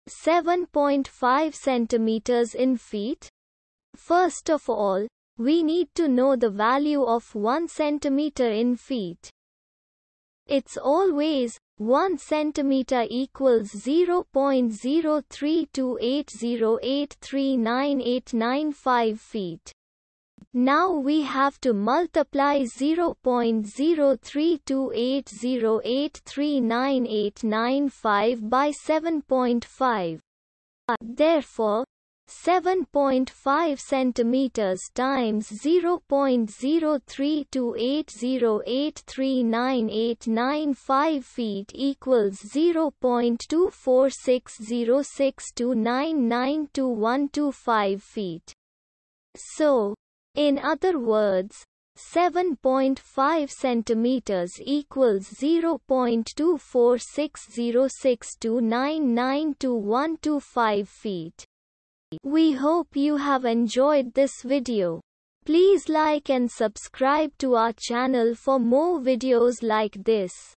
7.5 centimeters in feet? First of all, we need to know the value of 1 centimeter in feet. It's always 1 centimeter equals 0.03280839895 feet. Now we have to multiply 0.03280839895 by 7.5. Therefore, 7.5 centimeters times 0.03280839895 feet equals 0.24606299212 feet. So, in other words, 7.5 centimeters equals 0.24606299212 feet. We hope you have enjoyed this video. Please like and subscribe to our channel for more videos like this.